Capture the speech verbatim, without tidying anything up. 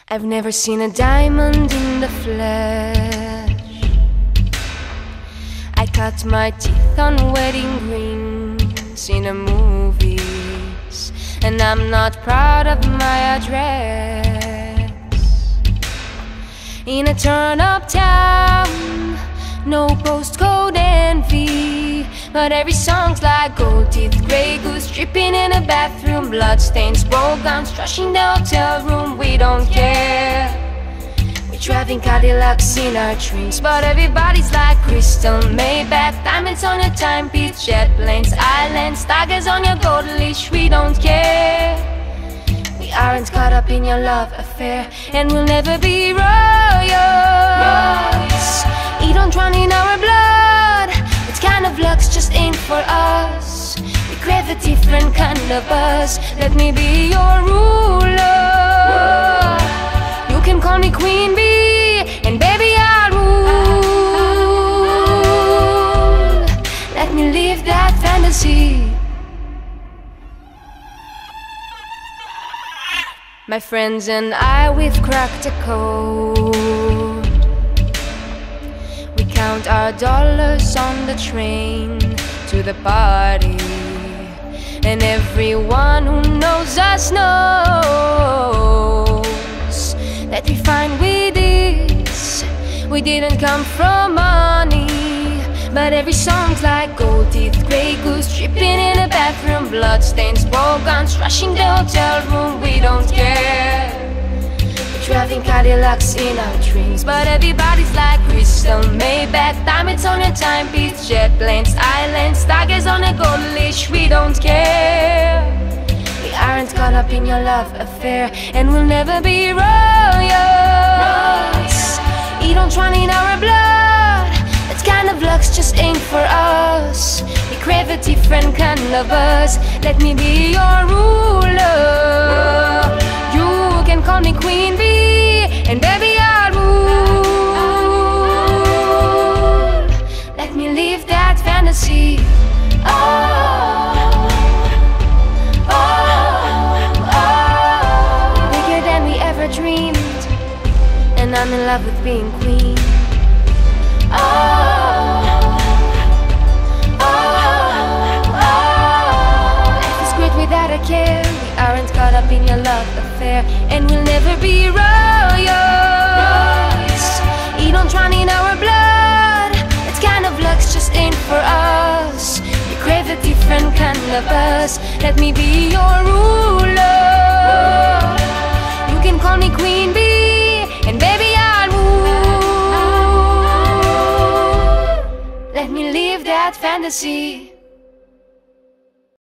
I've never seen a diamond in the flesh. I cut my teeth on wedding rings in the movies, and I'm not proud of my address. In a turn-up town, no postcode envy, but every song's like gold teeth, grey goose dripping in a bathroom, bloodstains, broke guns, trashing the hotel room. We don't care. We're driving Cadillacs in our dreams, but everybody's like crystal, Maybach, diamonds on your timepiece, jet planes, islands, tigers on your golden leash. We don't care. We aren't caught up in your love affair, and we'll never be royals. It don't run in our blood. It's kind of luck's just ain't for us. We crave a different kind of buzz. Let me be your ruler. You can call me Queen Bee, and baby I'll rule. Let me live that fantasy. My friends and I, we've cracked a code. We count our dollars on the train to the party, and everyone who knows us knows that we find with this. We didn't come from money, but every song's like gold teeth, grey goose dripping in a bathroom, bloodstains, broke guns, rushing the hotel room. We don't care. We're driving Cadillacs in our dreams, but everybody's like crystal, Maybach, diamonds on your timepiece, jet planes, islands, tigers on a golden leash. We don't care. We aren't caught up in your love affair, and we'll never be royals. It don't run in our blood. That kind of luck's just ain't for us. We crave a different kind of buzz. Let me be your ruler. You can call me Queen Bee, and baby I'll rule. Let me live that fantasy. Oh, oh, oh. Bigger than we ever dreamed, and I'm in love with being queen. Oh, oh, oh. Life is great without a care. We aren't caught up in your love affair, and we'll never be royals. It don't run in our blood. That kind of luck's just ain't for us. We crave a different kind of buzz. Let me be your ruler. You can call me Queen Bee, and baby I'll rule. Let me live that fantasy.